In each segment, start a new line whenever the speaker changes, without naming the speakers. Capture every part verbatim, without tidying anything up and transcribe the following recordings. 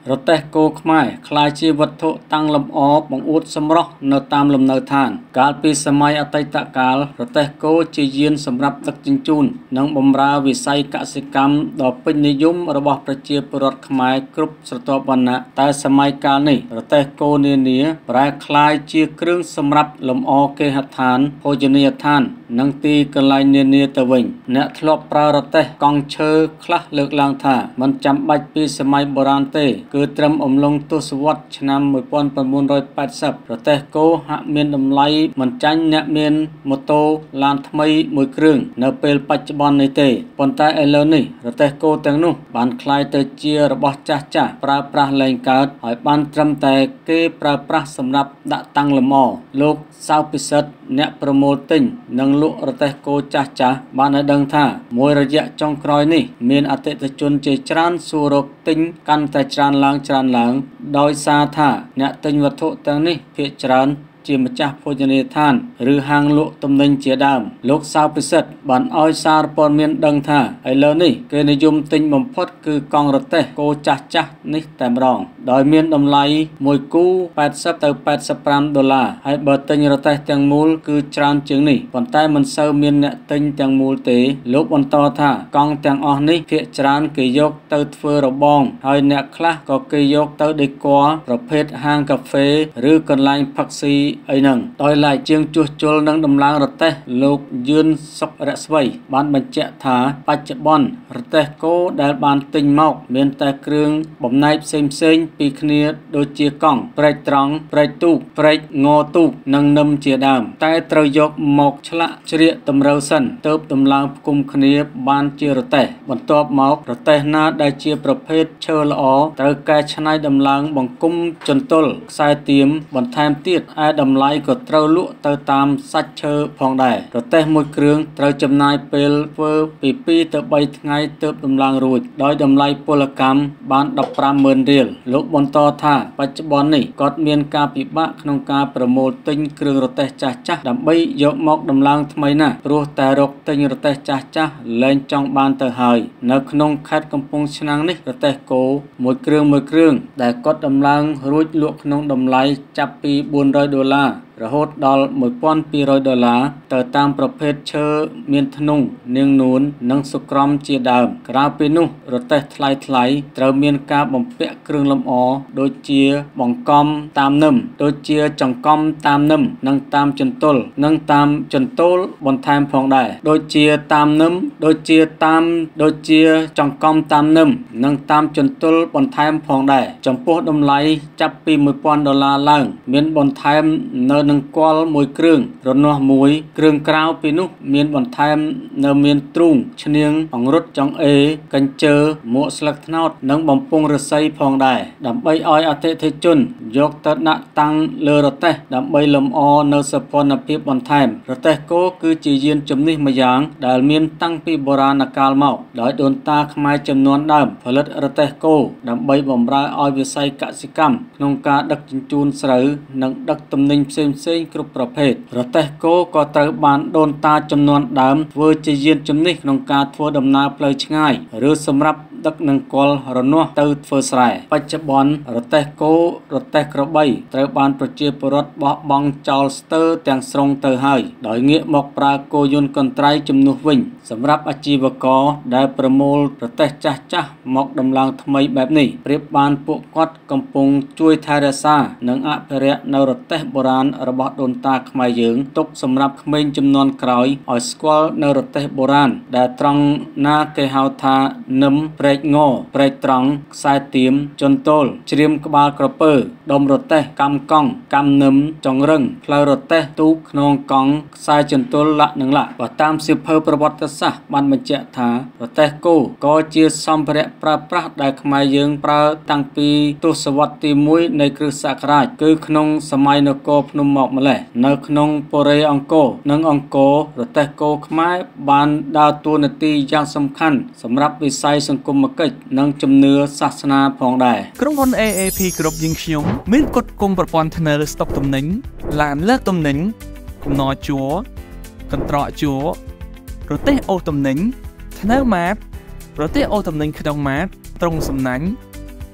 រទេះគោខ្មែរក្លាយជាវត្ថុតាំងលម្អបង្អួតសម្រស់នៅតាមលំនៅឋានកាលពីសម័យអតីតកាលរទេះគោជាយានសម្រាប់ដឹកជញ្ជូននិងបម្រើវិស័យកសិកម្មដ៏ពេញនិយមរបស់ប្រជាពលរដ្ឋខ្មែរគ្រប់ស្រទាប់វណ្ណៈតែសម័យកាលនេះរទេះគោនានាប្រែក្លាយជាគ្រឿងសម្រាប់លម្អគេហដ្ឋានភោជនីយដ្ឋាននិងទីកន្លែងនានាទៅវិញអ្នកធ្លាប់ប្រើរទេះកង់ឈើខ្លះលើកឡើងថាមិនចាំបាច់ពីសម័យបុរាណទេគឺត្រឹមអំឡុងទសវត្សរ៍ឆ្នាំmột nghìn chín trăm tám mươiរទេះគោហាក់មានតម្លៃមិនចាញ់អ្នកមានម៉ូតូឡានថ្មីមួយគ្រឿងនៅពេលបច្ចុប្បន្ននេះទេប៉ុន្តែឥឡូវនេះរទេះគោទាំងនោះបានក្លាយទៅជារបស់ចាស់ចាស់ប្រើប្រាស់លែងកើតហើយបានត្រឹមតែគេប្រើប្រាស់សម្រាប់ដាក់តាំងលម្អលោកសៅពិសិដ្ឋអ្នកប្រមូលទិញនិងលក់រទេះគោចាស់ចាស់បានឲ្យដឹងថាមួយរយៈចុងក្រោយនេះមានអតិថិជនជាច្រើនសួររកទិញកាន់តែច្រើនឡើងច្រើនឡើងដោយសារថាអ្នកទិញវត្ថុទាំងនេះភាគច្រើនជាម្ចាស់ភោជនីយដ្ឋានឬហាងលក់ទំនិញជាដើមលោកសៅពិសិដ្ឋបានឲ្យសារព័ត៌មានដឹងថាឥឡូវនេះគេនិយមទិញបំផុតគឺកង់រទេះគោចាស់ចាស់នេះតែម្ដងដោយមានតម្លៃមួយគូ八十ទៅ八十五ដុល្លារហើយបើទិញរទេះទាំងមូលគឺច្រើនជាងនេះប៉ុន្តែមិនសូវមានអ្នកទិញទាំងមូលទេលោកបន្តថាកង់ទាំងអស់នេះភាគច្រើនគេយកទៅធ្វើរបងហើយអ្នកខ្លះក៏គេយកទៅដេគ័រប្រភេទហាងកាហ្វេឬកន្លែងផឹកស៊ីអីហ្នឹងដោយឡែកជាងជួសជុលនឹងដំឡើងរទេះលោកយឿនសុករស្វីបានបញ្ជាក់ថាបច្ចុប្បន្នរទេះគោដែលបានទិញមកមានតែគ្រឿងបំណែកផ្សេងផ្សេងពីគ្នាដូចជាកង់ព្រែកត្រង់ព្រែកទូកព្រែកងទូកនិងនឹមជាដើមតែត្រូវយកមកឆ្លាក់ជ្រៀកតម្រូវសិនទើបដំឡើងផ្គុំគ្នាបានជារទេះបន្ទាប់មករទេះណាដែលជាប្រភេទឈើល្អត្រូវកែច្នៃដំឡើងបង្គំចន្ទល់ខ្សែទៀមបន្ថែមទៀតឯតម្លៃក៏ត្រូវលក់ទៅតាមសាច់ឈើផងដែររទេះមួយគ្រឿងត្រូវចំណាយពេលធ្វើពីពីរទៅបីថ្ងៃទើបដំឡើងរួចដោយតម្លៃពលកម្មបានដប់ប្រាំម៉ឺនរៀលលោកបន្តថាបច្ចុប្បន្ននេះគាត់មានការពិបាកក្នុងការប្រមូលទិញគ្រឿងរទេះចាស់ចាស់ដើម្បីយកមកដំឡើងថ្មីណាស់ព្រោះតែរកទិញរទេះចាស់ចាស់លែងចង់បានទៅហើយនៅក្នុងខេត្តកំពង់ឆ្នាំងនេះរទេះគោមួយគ្រឿងមួយគ្រឿងដែលគាត់ដំឡើងរួចលក់ក្នុងតម្លៃចាប់ពីបួនរយដុល្លាររហូតដល់មួយពាន់ពីររយដុល្លារទៅតាមប្រភេទឈើមានធ្នង់នាងនួននិងសុក្រំជាដើមក្រៅពីនោះរទេះថ្លៃថ្លៃត្រូវមានការបំពាក់គ្រឿងលម្អដូចជាបង្កំតាមនឹមដូចជាចង្កំតាមនឹមនិងតាមចន្ទល់និងតាមចន្ទល់បន្ថែមផងដែរដូចជាតាមនឹមដូចជាតាមដូចជាចង្កំតាមនឹមនិងតាមចន្ទល់បន្ថែមផងដែរចំពោះតម្លៃចាប់ពីមួយពាន់ដុល្លារឡើងមានបន្ថែមនៅនឹងគល់មួយគ្រឿងរនាស់មួយគ្រឿងក្រៅពីនោះមានបន្ថែមនៅមានទ្រូងឈ្នាងអង្រុតចង្អេរកញ្ជើមួកស្លឹកត្នោតនិងបំពង់ឫស្សីផងដែរដើម្បីឲ្យអតិថិជនយកទៅដាក់តាំងលើរទេះដើម្បីលម្អនៅសោភ័ណភាពបន្ថែមរទេះគោគឺជាយានជំនិះម្យ៉ាងដែលមានតាំងពីបុរាណកាលមកដោយដូនតាខ្មែរជំនាន់ដើមផលិតរទេះគោដើម្បីបម្រើឲ្យវិស័យកសិកម្មក្នុងការដឹកជញ្ជូនស្រូវនិងដឹកទំនិញផ្សេងផ្សេងគ្រប់ប្រភេទរទេះគោក៏ត្រូវបានដូនតាជំនាន់ដើមធ្វើជាយានជំនិះក្នុងការធ្វើដំណើរផ្លូវឆ្ងាយឬសម្រាប់ដឹកនឹងគល់រនាស់ទៅធ្វើស្រែបច្ចុប្បន្នរទេះគោរទេះក្របីត្រូវបានប្រជាពលរដ្ឋបោះបង់ចោលស្ទើរទាំងស្រុងទៅហើយដោយងាកមកប្រើគោយន្តកន្ត្រៃជំនួសវិញសម្រាប់អាជីវករដែលប្រមូលរទេះចាស់ចាស់មកដំឡើងថ្មីបែបនេះប្រៀបបានពួកគាត់កំពុងជួយថែរក្សានិងអភិរក្សនៅរទេះបុរាណរបស់ដូនតាខ្មែរយើងទុកសម្រាប់ក្មេងជំនាន់ក្រោយឲ្យស្គាល់នៅរទេះបុរាណដែលត្រង់ណាគេហៅថានឹមព្រែកងព្រែកត្រង់ខ្សែទៀមចន្ទល់ជ្រាមក្បាលក្រពើដុំរទេះកំកង់កំនឹមចង្រឹងផ្លូវរទេះទូកខ្នងកង់ខ្សែចន្ទល់លាក់និងលាក់បើតាមសៀវភៅប្រវត្តិសាស្ត្របានបញ្ជាក់ថារទេះគោក៏ជាសម្ភារៈប្រើប្រាស់ដែលខ្មែរយើងប្រើតាំងពីទសវត្សរ៍ទីមួយនៃគ្រិស្តសករាជគឺក្នុងសម័យនគរភ្នំមកម្លេះនៅក្នុងពរេអង្គរនិងអង្គររទេះគោខ្មែរបានដើរតួនាទីយ៉ាងសំខាន់សម្រាប់វិស័យសង្គមកិច្ចនិងជំនឿសាសនាផងដែរ
ក្រុមហ៊ុន เอ เอ พี គ្រប់យើងខ្ញុំមានគុតគុំប្រព័ន្ធធ្នើរស្តុកទំនិញឡានលើកទំនិញកំណត់ជួរកន្ត្រកជួររទេះអូទំនិញធ្នើរម៉ាតរទេះអូទំនិញក្នុងម៉ាតត្រង់សំណាញ់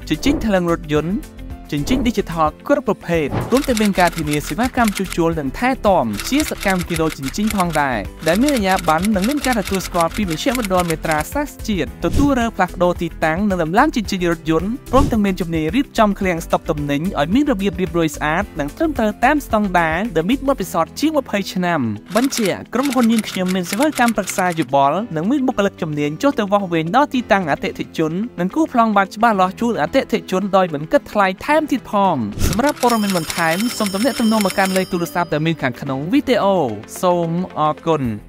ជញ្ជីងថ្លឹងរថយន្តជញ្ជីង Digital គ្រប់ប្រភេទរួមទាំងមានការធានាសេវាកម្មជួសជុលនិងថែទាំជាសកម្មគីឡូជញ្ជីងផងដែរដែលមានអាជ្ញាប័ណ្ណនិងមានការទទួលស្គាល់ពីមជ្ឈមណ្ឌលមេត្រាសាស្ត្រជាតិទទួលរើផ្លាស់ប្ដូរទីតាំងនិងដំឡើងជញ្ជីងរថយន្តព្រមទាំងមានជំនាញរៀបចំឃ្លាំងស្តុកទំនិញឲ្យមានរបៀបរៀបរយស្អាតនិងត្រឹមត្រូវតាមស្តង់ដារដែលមានបទពិសោធន៍ជាង20ឆ្នាំបញ្ជាក្រុមហ៊ុនយើងខ្ញុំមានសេវាកម្មប្រឹក្សាយោបល់និងមានបុគ្គលិកជំនាញចុះទៅវាស់វែងដល់ទីតាំងអតិថិជននិងគូប្លង់បាត់ច្បាស់លាស់ជូនអតិថិជនដោយមិនគិតថ្លៃថែមទៀតផងសម្រាប់ព័ត៌មានបន្ថែមសូមទំនាក់ទំនងមកកាន់លេខទូរស័ព្ទដែលមានខាងក្នុងវីដេអូសូមអរគុណ